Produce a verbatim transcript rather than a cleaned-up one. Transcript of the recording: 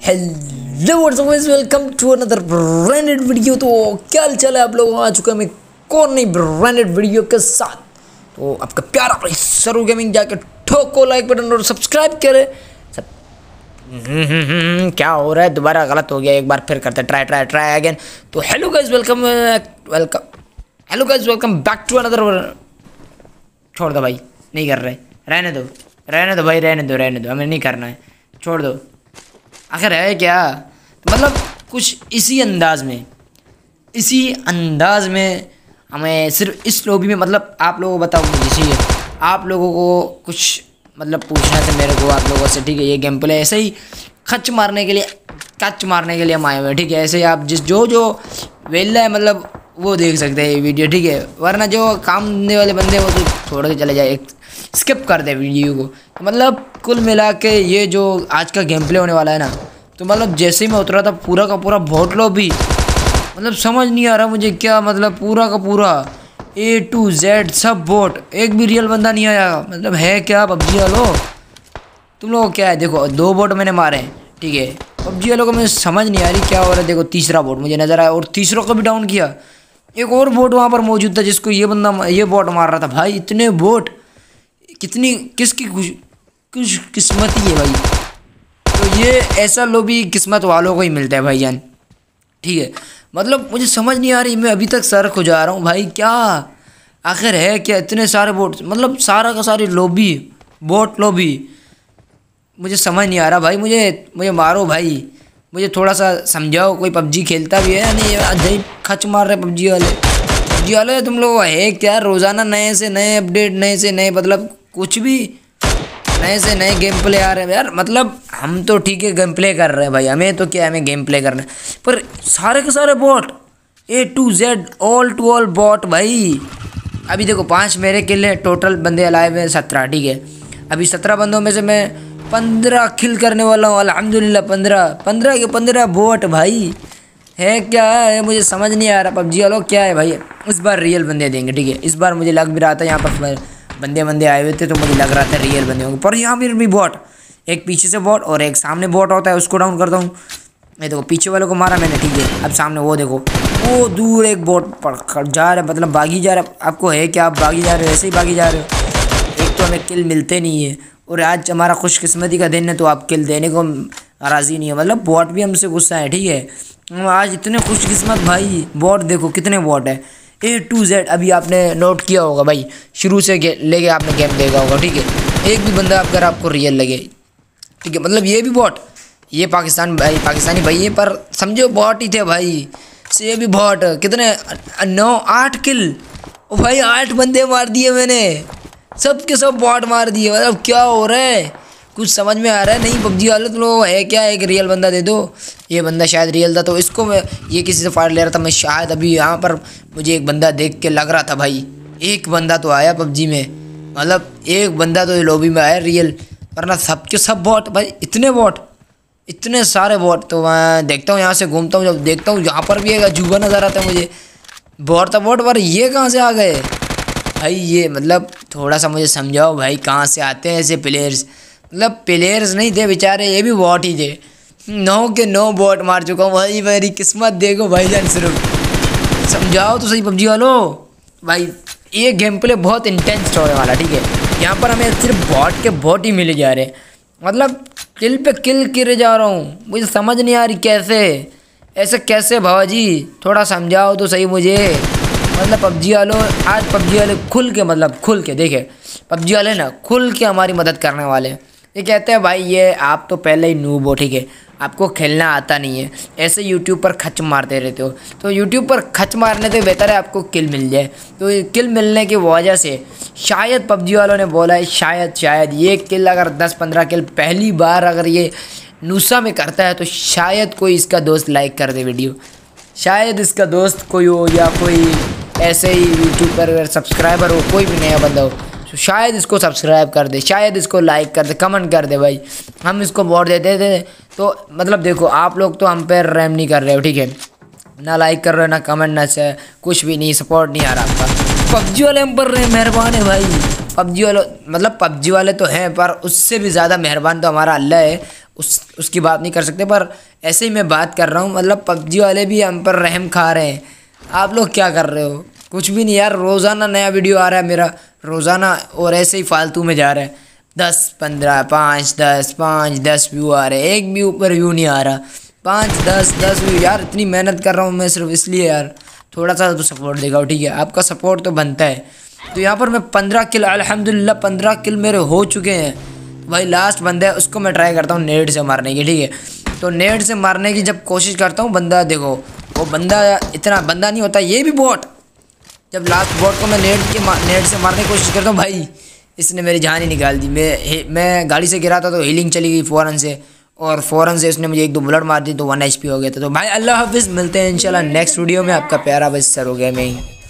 Hello what's up, welcome to another branded video. तो क्या हाल चाल है आप लोग, आ चुका है मैं कौन नहीं ब्रांडेड वीडियो के साथ। तो आपका प्यारा भाई सरू गेमिंग, जाके ठोको लाइक बटन और सब्सक्राइब करे सब। हम्म क्या हो रहा है, दोबारा गलत हो गया, एक बार फिर करते ट्राई ट्राई ट्राई अगेन। तो hello guys, welcome welcome hello guys, welcome back to another. छोड़ दो भाई, नहीं कर रहे, रहने दो रहने दो भाई, रहने दो रहने दो हमें नहीं करना है, छोड़ दो। आखिर है क्या, मतलब कुछ इसी अंदाज में इसी अंदाज में हमें सिर्फ इस लॉबी में, मतलब आप लोगों को बताओ मुझे चाहिए, आप लोगों को कुछ मतलब पूछना था मेरे को आप लोगों से, ठीक है। ये गेम प्ले ऐसे ही खच मारने के लिए कच मारने के लिए हम आए हुए हैं, ठीक है। ऐसे ही आप जिस जो जो वेला है मतलब वो देख सकते हैं ये वीडियो, ठीक है। वरना जो काम करने वाले बंदे वो तो छोड़ के चले जाए, स्किप कर दे वीडियो को। तो मतलब कुल मिला के ये जो आज का गेम प्ले होने वाला है ना, तो मतलब जैसे ही मैं उतरा था पूरा का पूरा बहुत लो भी, मतलब समझ नहीं आ रहा मुझे क्या, मतलब पूरा का पूरा ए टू जेड सब बोट, एक भी रियल बंदा नहीं आया। मतलब है क्या पबजी वालों, तुम लोगों को क्या है। देखो दो बोट मैंने मारे हैं, ठीक है। पबजी वालों को मुझे समझ नहीं आ रही क्या हो रहा है। देखो तीसरा बोट मुझे नज़र आया और तीसरों को भी डाउन किया। एक और बोट वहाँ पर मौजूद था जिसको ये बंदा ये बोट मार रहा था। भाई इतने बोट, कितनी किसकी कुछ किस्मत ही है भाई। तो ये ऐसा लोभी किस्मत वालों को ही मिलता है भाईजान, ठीक है। मतलब मुझे समझ नहीं आ रही, मैं अभी तक सर खो जा रहा हूँ भाई, क्या आखिर है क्या। इतने सारे बोट, मतलब सारा का सारी लोबी बोट लोबी, मुझे समझ नहीं आ रहा भाई। मुझे मुझे मारो भाई, मुझे थोड़ा सा समझाओ। कोई पबजी खेलता भी है या नहीं, अजय खच मार रहे पबजी वाले पबजी वाले तुम लोग है क्या। रोज़ाना नए से नए अपडेट, नए से नए मतलब कुछ भी नए से नए गेम प्ले आ रहे हैं यार। मतलब हम तो ठीक है गेम प्ले कर रहे हैं भाई, हमें तो क्या है, हमें गेम प्ले करना है, पर सारे के सारे bot A to Z all to all bot भाई। अभी देखो पांच मेरे किल हैं, टोटल बंदे अलाइव में सत्रह, ठीक है। अभी सत्रह बंदों में से मैं पंद्रह किल करने वाला हूँ अल्हम्दुलिल्लाह। पंद्रह पंद्रह के पंद्रह बॉट भाई, है क्या है मुझे समझ नहीं आ रहा। पबजी वालों क्या है भाई, इस बार रियल बंदे देंगे, ठीक है। इस बार मुझे लग भी रहा था यहाँ पर बंदे बंदे आए हुए थे, तो मुझे लग रहा था रियल बंदे होंगे, पर यहाँ पर भी बॉट, एक पीछे से बॉट और एक सामने बॉट होता है, उसको डाउन करता हूँ। ये देखो पीछे वालों को मारा मैंने, ठीक है। अब सामने वो देखो, वो दूर एक बॉट पड़ जा रहा है, मतलब भागी जा रहा है। आपको है क्या, आप भागी जा रहे हो, ऐसे ही भागी जा रहे हो। एक तो हमें किल मिलते नहीं है, और आज हमारा खुशकिस्मती का दिन है तो आप किल देने को राज़ी नहीं है। मतलब बॉट भी हमसे गुस्सा है, ठीक है। आज इतने खुशकिस्मत भाई, बॉट देखो कितने बॉट है ए टू जेड। अभी आपने नोट किया होगा भाई, शुरू से लेके आपने गेम देखा होगा, ठीक है। एक भी बंदा अगर आपको रियल लगे, ठीक है, मतलब ये भी बॉट, ये पाकिस्तान भाई पाकिस्तानी भाई है, पर समझो बॉट ही थे भाई। से ये भी बॉट, कितने नौ आठ किल, ओ भाई आठ बंदे मार दिए मैंने, सब के सब बॉट मार दिए। मतलब क्या हो रहा है, कुछ समझ में आ रहा है नहीं। पबजी वाले तुम लोग है क्या, एक रियल बंदा दे दो। ये बंदा शायद रियल था, तो इसको मैं ये किसी से फाड़ ले रहा था मैं शायद। अभी यहाँ पर मुझे एक बंदा देख के लग रहा था भाई, एक बंदा तो आया पबजी में, मतलब एक बंदा तो लॉबी में आया रियल, वरना सब के सब बॉट भाई। इतने बॉट, इतने सारे बॉट। तो मैं देखता हूँ यहाँ से घूमता हूँ, जब देखता हूँ यहाँ पर भी एक अजूबा नज़र आता है मुझे, बॉट था बॉट, पर ये कहाँ से आ गए भाई। ये मतलब थोड़ा सा मुझे समझाओ भाई, कहाँ से आते हैं ऐसे प्लेयर्स। मतलब प्लेयर्स नहीं थे बेचारे, ये भी बॉट ही थे। नौ के नौ बॉट मार चुका हूँ भाई, मेरी किस्मत देखो भाई जान, सिर्फ समझाओ तो सही पबजी वालों भाई। ये गेम प्ले बहुत इंटेंस होने वाला, ठीक है। यहाँ पर हमें सिर्फ बॉट के बॉट ही मिले जा रहे हैं, मतलब किल पे किल गिरे जा रहा हूँ। मुझे समझ नहीं आ रही कैसे, ऐसे कैसे भाजी, थोड़ा समझाओ तो सही मुझे। मतलब पबजी वालों, आज पबजी वाले खुल के, मतलब खुल के देखे पबजी वाले ना, खुल के हमारी मदद करने वाले हैं। ये कहते हैं भाई ये आप तो पहले ही नूब हो, ठीक है, आपको खेलना आता नहीं है, ऐसे यूट्यूब पर खच मारते रहते हो। तो यूट्यूब पर खच मारने से बेहतर है आपको किल मिल जाए। तो किल मिलने की वजह से शायद पबजी वालों ने बोला है, शायद शायद ये किल अगर दस पंद्रह किल पहली बार अगर ये नूसा में करता है, तो शायद कोई इसका दोस्त लाइक कर दे वीडियो, शायद इसका दोस्त कोई हो, या कोई ऐसे ही यूट्यूब पर सब्सक्राइबर हो, कोई भी नया बंदा हो, तो शायद इसको सब्सक्राइब कर दे, शायद इसको लाइक कर दे, कमेंट कर दे भाई। हम इसको वोट देते थे। तो मतलब देखो आप लोग तो हम पर रैम नहीं कर रहे हो, ठीक है, ना लाइक कर रहे हो, ना कमेंट, ना से कुछ भी नहीं, सपोर्ट नहीं आ रहा आपका। पबजी वाले हम पर मेहरबान है भाई। पबजी वाले मतलब पबजी वाले तो हैं, पर उससे भी ज़्यादा मेहरबान तो हमारा अल्लाह है। उस उसकी बात नहीं कर सकते, पर ऐसे ही मैं बात कर रहा हूँ। मतलब पबजी वाले भी हम पर रहम खा रहे हैं। आप लोग क्या कर रहे हो? कुछ भी नहीं यार, रोज़ाना नया वीडियो आ रहा है मेरा, रोज़ाना, और ऐसे ही फालतू में जा रहा है। दस पंद्रह पाँच दस पाँच दस व्यू आ रहे हैं, एक भी ऊपर व्यू नहीं आ रहा। पाँच दस दस व्यू यार, इतनी मेहनत कर रहा हूँ मैं सिर्फ इसलिए यार, थोड़ा सा तो सपोर्ट दिखाओ, ठीक है? आपका सपोर्ट तो बनता है। तो यहाँ पर मैं पंद्रह किल अल्हम्दुलिल्लाह पंद्रह किल मेरे हो चुके हैं। तो भाई लास्ट बंदा है, उसको मैं ट्राई करता हूँ नेट से मारने की, ठीक है? तो नेट से मारने की जब कोशिश करता हूँ, बंदा देखो वो बंदा इतना बंदा नहीं होता, ये भी बॉट। जब लास्ट बॉट को मैं नेट के नेट से मारने की कोशिश करता हूँ, भाई इसने मेरी जान ही निकाल दी। मैं मैं गाड़ी से गिरा था तो हीलिंग चली गई फ़ौरन से, और फ़ौरन से उसने मुझे एक दो बुलेट मार दी तो वन एच पी हो गया था। तो भाई अल्लाह हाफिज़, मिलते हैं इंशाल्लाह नेक्स्ट वीडियो में। आपका प्यारा भाई सरो गेमिंग।